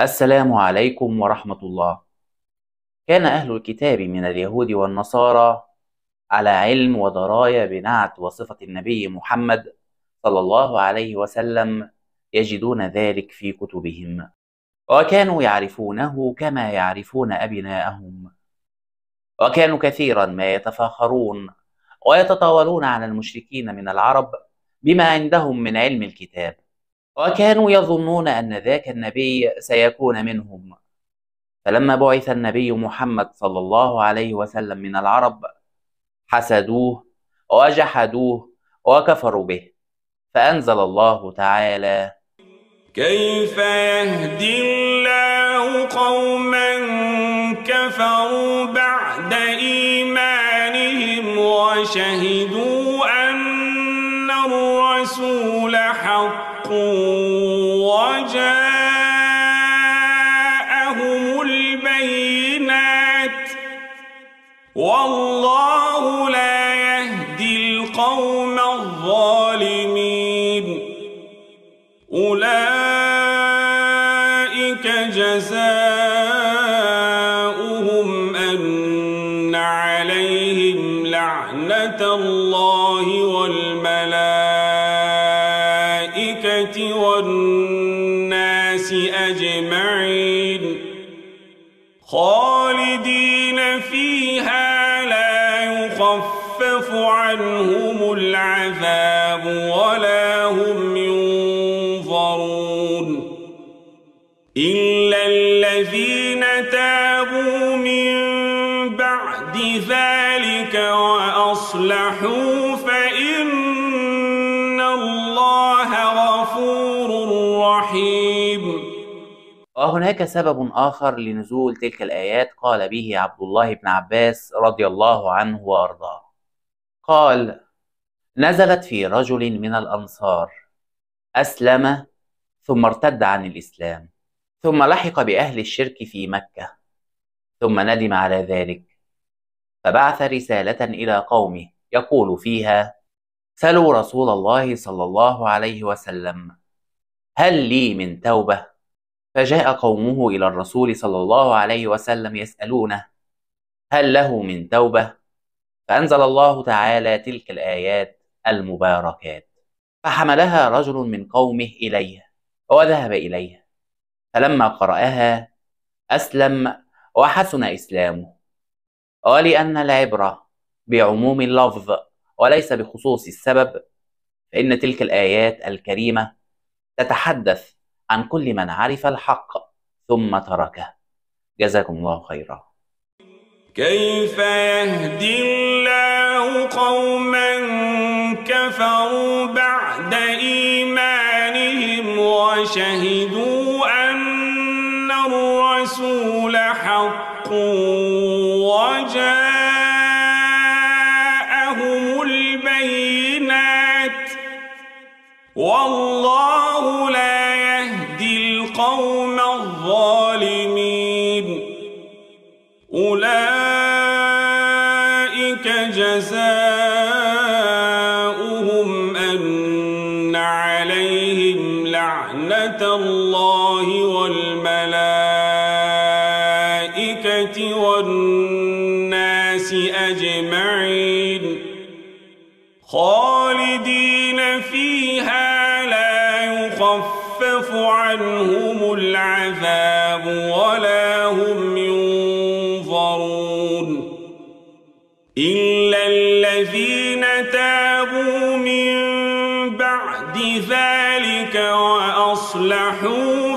السلام عليكم ورحمة الله. كان أهل الكتاب من اليهود والنصارى على علم ودراية بنعت وصفة النبي محمد صلى الله عليه وسلم، يجدون ذلك في كتبهم، وكانوا يعرفونه كما يعرفون أبناءهم، وكانوا كثيرا ما يتفاخرون ويتطاولون على المشركين من العرب بما عندهم من علم الكتاب، وكانوا يظنون أن ذاك النبي سيكون منهم. فلما بعث النبي محمد صلى الله عليه وسلم من العرب حسدوه وجحدوه وكفروا به، فأنزل الله تعالى: كيف يهدي الله قوما كفروا بعد إيمانهم وشهدوا أن الرسول حق وجاءهم البينات والله لا يهدي القوم الظالمين. أولئك جزاؤهم أن عليهم لعنة الله والملائكة والناس أجمعين خالدين فيها لا يخفف عنهم العذاب ولا هم ينظرون إلا الذين تابوا من بعد ذلك وأصلحوا فإن الله غفور رحيم. وهناك سبب آخر لنزول تلك الآيات قال به عبد الله بن عباس رضي الله عنه وأرضاه. قال: نزلت في رجل من الأنصار أسلم ثم ارتد عن الإسلام، ثم لحق بأهل الشرك في مكة، ثم ندم على ذلك، فبعث رسالة إلى قومه يقول فيها: سلوا رسول الله صلى الله عليه وسلم هل لي من توبة؟ فجاء قومه إلى الرسول صلى الله عليه وسلم يسألونه هل له من توبة؟ فأنزل الله تعالى تلك الآيات المباركات، فحملها رجل من قومه إليه وذهب إليه، فلما قرأها أسلم وحسن إسلامه. ولأن العبرة بعموم اللفظ وليس بخصوص السبب، فإن تلك الآيات الكريمة تتحدث عن كل من عرف الحق ثم تركه. جزاكم الله خيرا. كيف يهدي الله قوما كفروا بعد إيمانهم وشهدوا أن الرسول حق وجاءهم البينات والله لا يهدي القوم الظالمين. أولئك جزاؤهم أن عليهم لعنة الله والملائكة والناس أجمعين خالدين فيها لا يخفف عنهم العذاب ولا هم ينظرون إلا الذين تابوا من بعد ذلك وأصلحوا